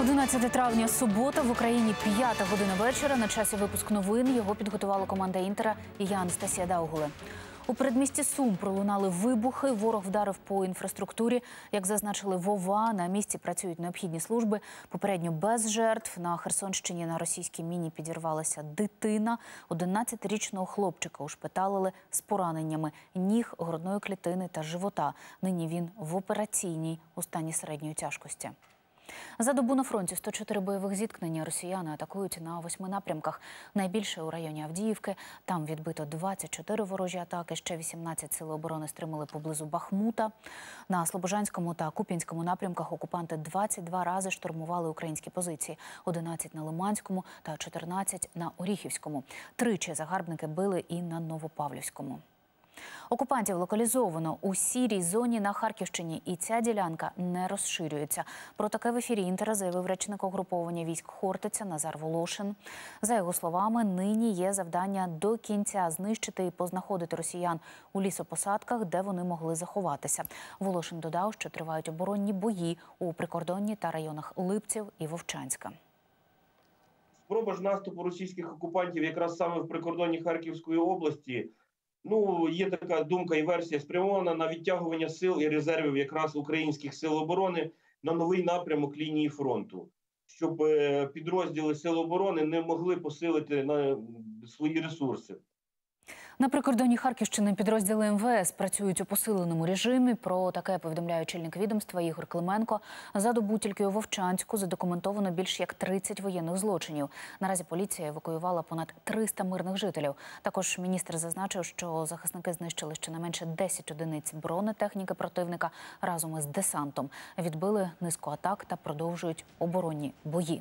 11 травня, субота, в Україні 5 година вечора. На часі випуск новин. Його підготувала команда «Інтера» і я, Анастасія Даугуле. У передмісті Сум пролунали вибухи, ворог вдарив по інфраструктурі. Як зазначили в ОВА, на місці працюють необхідні служби. Попередньо без жертв. На Херсонщині на російській міні підірвалася дитина. 11-річного хлопчика ушпиталили з пораненнями ніг, грудної клітини та живота. Нині він в операційній у стані середньої тяжкості. За добу на фронті 104 бойових зіткнення. Росіяни атакують на 8 напрямках. Найбільше у районі Авдіївки. Там відбито 24 ворожі атаки. Ще 18 сили оборони стримали поблизу Бахмута. На Слобожанському та Куп'янському напрямках окупанти 22 рази штурмували українські позиції. 11 на Лиманському та 14 на Оріхівському. Тричі загарбники били і на Новопавлівському. Окупантів локалізовано у сірій зоні на Харківщині, і ця ділянка не розширюється. Про таке в ефірі «Інтера» заявив речник угруповання військ Хортиця Назар Волошин. За його словами, нині є завдання до кінця знищити і познаходити росіян у лісопосадках, де вони могли заховатися. Волошин додав, що тривають оборонні бої у прикордонні та районах Липців і Вовчанська. Спроба ж наступу російських окупантів якраз саме в прикордонні Харківської області. Є така думка і версія, спрямована на відтягування сил і резервів якраз українських сил оборони на новий напрямок лінії фронту, щоб підрозділи сил оборони не могли посилити на свої ресурси. На прикордонні Харківщини підрозділи МВС працюють у посиленому режимі. Про таке повідомляє очільник відомства Ігор Клименко. За добу тільки у Вовчанську задокументовано більш як 30 воєнних злочинів. Наразі поліція евакуювала понад 300 мирних жителів. Також міністр зазначив, що захисники знищили щонайменше 10 одиниць бронетехніки противника разом із десантом. Відбили низку атак та продовжують оборонні бої.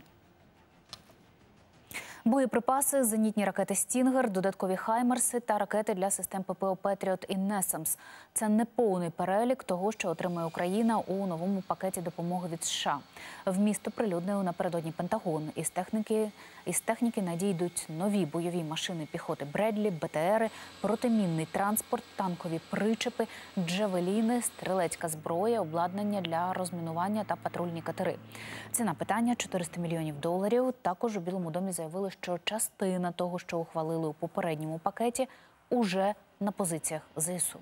Боєприпаси, зенітні ракети «Стінгер», додаткові «Хаймерси» та ракети для систем ППО «Петріот» і «Несамс». Це не повний перелік того, що отримає Україна у новому пакеті допомоги від США. Вміст оприлюднив напередодні Пентагон. Із техніки надійдуть нові бойові машини піхоти «Бредлі», БТРи, протимінний транспорт, танкові причепи, джавеліни, стрілецька зброя, обладнання для розмінування та патрульні катери. Ціна питання – $400 мільйонів. Також у Білому домі заявили, що частина того, що ухвалили у попередньому пакеті, уже на позиціях ЗСУ.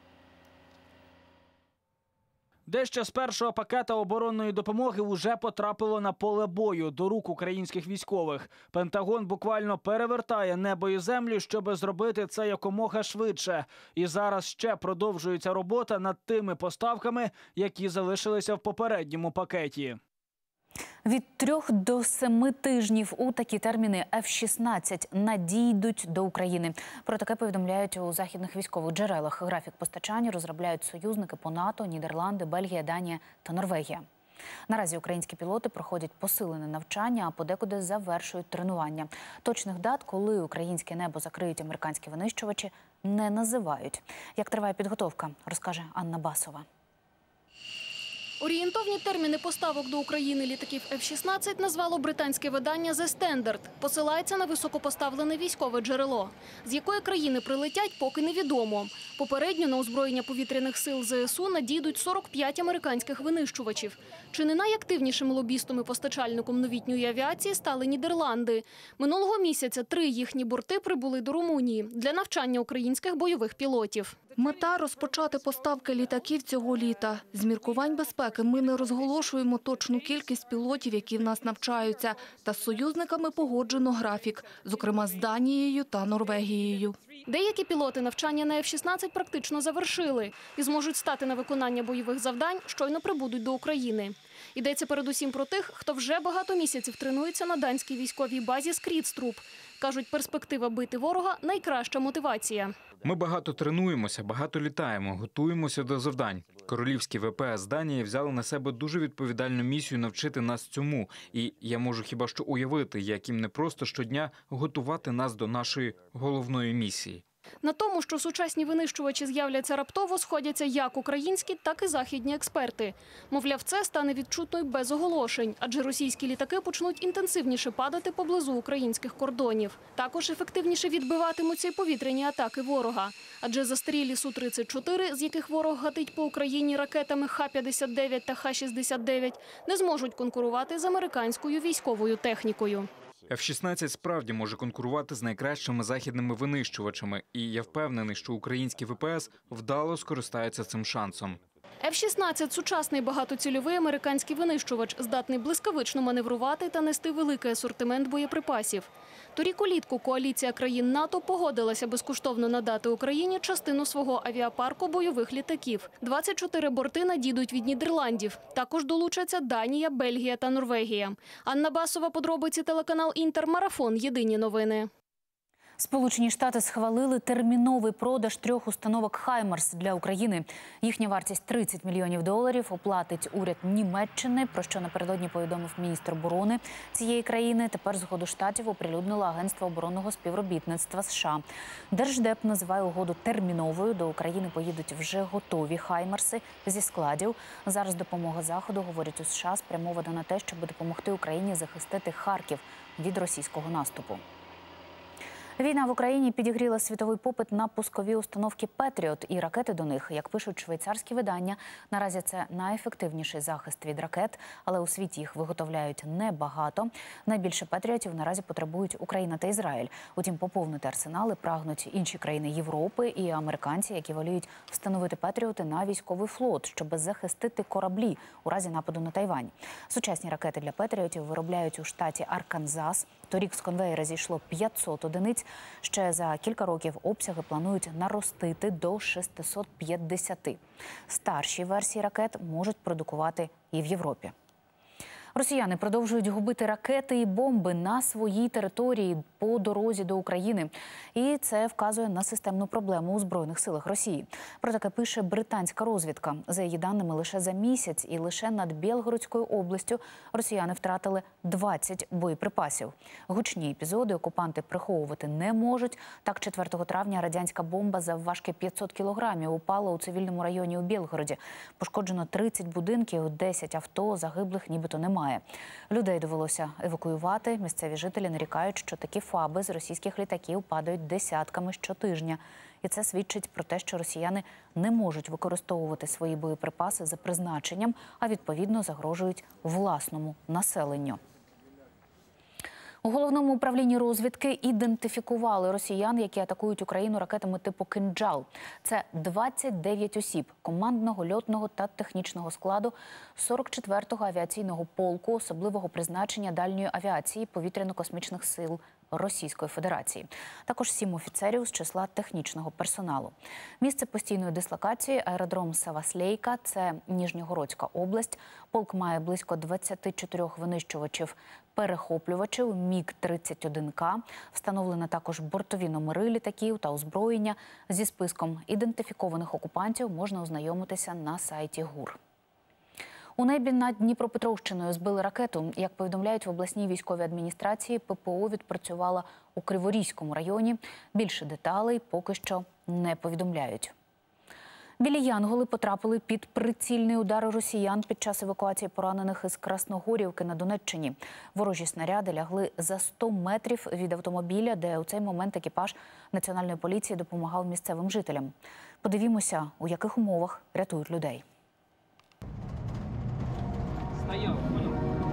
Дещо з першого пакета оборонної допомоги уже потрапило на поле бою до рук українських військових. Пентагон буквально перевертає небо і землю, щоб зробити це якомога швидше. І зараз ще продовжується робота над тими поставками, які залишилися в попередньому пакеті. Від 3 до 7 тижнів у такі терміни F-16 надійдуть до України. Про таке повідомляють у західних військових джерелах. Графік постачання розробляють союзники по НАТО, Нідерланди, Бельгія, Данія та Норвегія. Наразі українські пілоти проходять посилене навчання, а подекуди завершують тренування. Точних дат, коли українське небо закриють американські винищувачі, не називають. Як триває підготовка, розкаже Анна Басова. Орієнтовні терміни поставок до України літаків F-16 назвало британське видання The Standard. Посилається на високопоставлене військове джерело. З якої країни прилетять, поки невідомо. Попередньо на озброєння повітряних сил ЗСУ надійдуть 45 американських винищувачів. Чи не найактивнішим лобістом і постачальником новітньої авіації стали Нідерланди. Минулого місяця 3 їхні борти прибули до Румунії для навчання українських бойових пілотів. Мета – розпочати поставки літаків цього літа. З міркувань безпеки ми не розголошуємо точну кількість пілотів, які в нас навчаються. Та з союзниками погоджено графік, зокрема з Данією та Норвегією. Деякі пілоти навчання на F-16 практично завершили і зможуть стати на виконання бойових завдань, щойно прибудуть до України. Йдеться передусім про тих, хто вже багато місяців тренується на данській військовій базі Скрідструп. Кажуть, перспектива бити ворога – найкраща мотивація. Ми багато тренуємося, багато літаємо, готуємося до завдань. Королівські ВПС Данії взяли на себе дуже відповідальну місію навчити нас цьому. І я можу хіба що уявити, як їм не просто щодня готувати нас до нашої головної місії. На тому, що сучасні винищувачі з'являться раптово, сходяться як українські, так і західні експерти. Мовляв, це стане відчутно й без оголошень, адже російські літаки почнуть інтенсивніше падати поблизу українських кордонів. Також ефективніше відбиватимуться й повітряні атаки ворога. Адже застарілі Су-34, з яких ворог гатить по Україні ракетами Х-59 та Х-69, не зможуть конкурувати з американською військовою технікою. F-16 справді може конкурувати з найкращими західними винищувачами, і я впевнений, що українські ВПС вдало скористаються цим шансом. F-16 – сучасний багатоцільовий американський винищувач, здатний блискавично маневрувати та нести великий асортимент боєприпасів. Торік улітку коаліція країн НАТО погодилася безкоштовно надати Україні частину свого авіапарку бойових літаків. 24 борти надійдуть від Нідерландів. Також долучаться Данія, Бельгія та Норвегія. Анна Басова, подробиці, телеканал «Інтер», Марафон, єдині новини. Сполучені Штати схвалили терміновий продаж 3 установок «Хаймарс» для України. Їхня вартість – $30 мільйонів. Оплатить уряд Німеччини, про що напередодні повідомив міністр оборони цієї країни. Тепер згоду Штатів оприлюднило Агентство оборонного співробітництва США. Держдеп називає угоду терміновою. До України поїдуть вже готові «Хаймарси» зі складів. Зараз допомога Заходу, говорять у США, спрямована на те, щоб допомогти Україні захистити Харків від російського наступу. Війна в Україні підігріла світовий попит на пускові установки «Петріот» і ракети до них. Як пишуть швейцарські видання, наразі це найефективніший захист від ракет, але у світі їх виготовляють небагато. Найбільше «Петріотів» наразі потребують Україна та Ізраїль. Утім, поповнити арсенали прагнуть інші країни Європи і американці, які воліють встановити «Петріоти» на військовий флот, щоб захистити кораблі у разі нападу на Тайвань. Сучасні ракети для «Петріотів» виробляють у штаті Арканзас. Торік з конвеєра зійшло 500 одиниць. Ще за кілька років обсяги планують наростити до 650. Старші версії ракет можуть продукувати і в Європі. Росіяни продовжують губити ракети і бомби на своїй території по дорозі до України. І це вказує на системну проблему у Збройних силах Росії. Про таке пише британська розвідка. За її даними, лише за місяць і лише над Білгородською областю росіяни втратили 20 боєприпасів. Гучні епізоди окупанти приховувати не можуть. Так, 4 травня радянська бомба завважки 500 кілограмів упала у цивільному районі у Білгороді. Пошкоджено 30 будинків, 10 авто, загиблих нібито немає. Людей довелося евакуювати. Місцеві жителі нарікають, що такі фаби з російських літаків падають десятками щотижня. І це свідчить про те, що росіяни не можуть використовувати свої боєприпаси за призначенням, а відповідно загрожують власному населенню. У Головному управлінні розвідки ідентифікували росіян, які атакують Україну ракетами типу «Кинджал». Це 29 осіб командного, льотного та технічного складу 44-го авіаційного полку особливого призначення дальньої авіації повітряно-космічних сил Російської Федерації. Також 7 офіцерів з числа технічного персоналу. Місце постійної дислокації – аеродром Саваслейка, це Ніжньогородська область. Полк має близько 24 винищувачів-перехоплювачів МіГ-31К. Встановлено також бортові номери літаків та озброєння. Зі списком ідентифікованих окупантів можна ознайомитися на сайті ГУР. У небі над Дніпропетровщиною збили ракету. Як повідомляють в обласній військовій адміністрації, ППО відпрацювала у Криворізькому районі. Більше деталей поки що не повідомляють. Білі янголи потрапили під прицільний удар росіян під час евакуації поранених із Красногорівки на Донеччині. Ворожі снаряди лягли за 100 метрів від автомобіля, де у цей момент екіпаж Національної поліції допомагав місцевим жителям. Подивімося, у яких умовах рятують людей. Стояв, понял.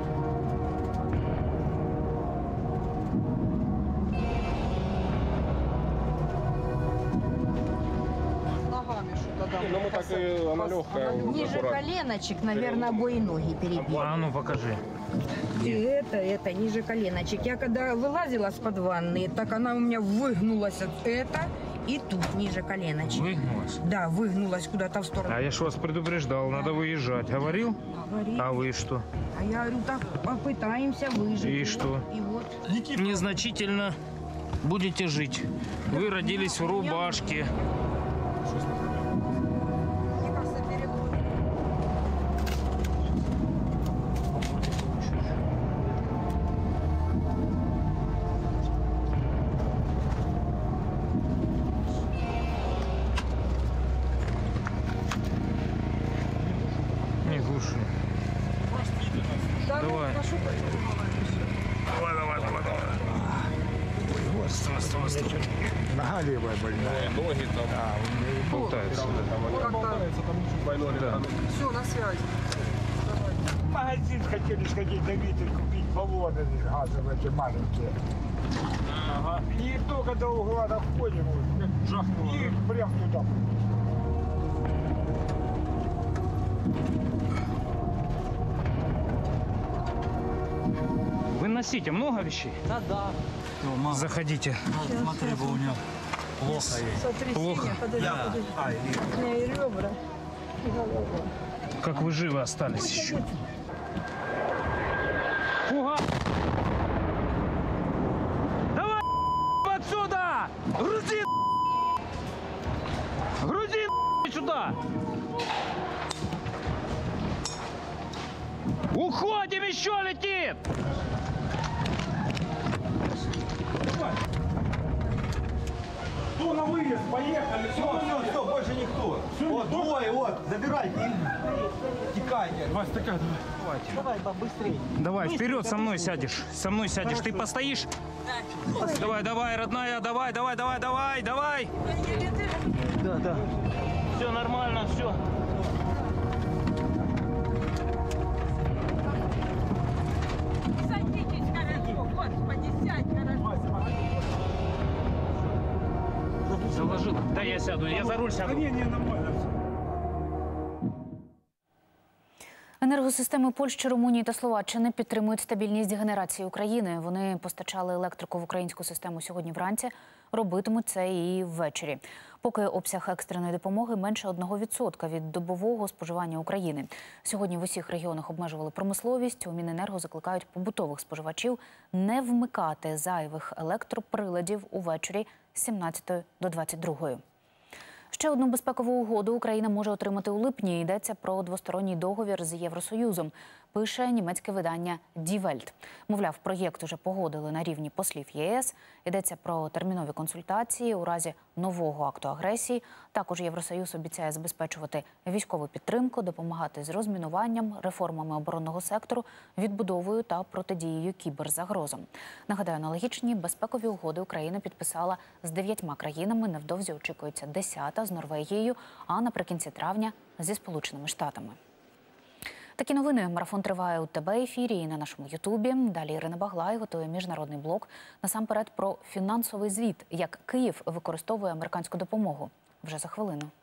Ну, мы так и, она легкая. Ниже коленочек, наверное, обои ноги перебили. А ну покажи. И это, ниже коленочек. Я когда вылазила с-под ванны, так она у меня выгнулась. Это и тут, ниже коленочек. Выгнулась? Да, выгнулась куда-то в сторону. А я ж вас предупреждал, надо выезжать. Говорил? Говорит. А вы что? А я говорю, так попытаемся выжить. И что? И вот. Незначительно будете жить. Вы родились в рубашке. Мне кажется, перелом. Слушай. Давай. Нога левая больная. Ноги там болтаются. Да. Все, на связи. В магазин хотели сходить на Виталь купить баллоны газовые, эти маленькие. И только до угла доходим, и прям туда. Вы носите много вещей? Да. Заходите. Смотри, у меня плохо есть. Плохо. Подожди. У меня и ребра, и голова. Как вы живы остались еще? Фуга! Давай отсюда! Грузи! Грузи сюда! Уходим, еще летит! Ну, на выезд, поехали, все, больше никто. Вот, двое, вот, забирайте, текайте. Давай, быстрее. Давай, вперед со мной сядешь. Со мной сядешь. Ты постоишь? Давай, родная, давай. Да. Все нормально, все. Садитесь хорошо, Господи, сядь хорошо. Заложил. Да я сяду, я за руль сяду. Енергосистеми Польщі, Румунії та Словаччини підтримують стабільність генерації України. Вони постачали електрику в українську систему сьогодні вранці, робитимуть це і ввечері. Поки обсяг екстреної допомоги менше 1% від добового споживання України. Сьогодні в усіх регіонах обмежували промисловість. У Міненерго закликають побутових споживачів не вмикати зайвих електроприладів увечері з 17 до 22. Ще одну безпекову угоду Україна може отримати у липні. Йдеться про двосторонній договір з Євросоюзом, пише німецьке видання Die Welt. Мовляв, проєкт уже погодили на рівні послів ЄС. Йдеться про термінові консультації у разі нового акту агресії. Також Євросоюз обіцяє забезпечувати військову підтримку, допомагати з розмінуванням, реформами оборонного сектору, відбудовою та протидією кіберзагрозам. Нагадаю, аналогічні безпекові угоди Україна підписала з 9 країнами. Невдовзі очікується 10-та з Норвегією, а наприкінці травня зі Сполученими Штатами. Такі новини. Марафон триває у ТБ-ефірі і на нашому Ютубі. Далі Ірина Баглай готує міжнародний блок. Насамперед про фінансовий звіт, як Київ використовує американську допомогу. Вже за хвилину.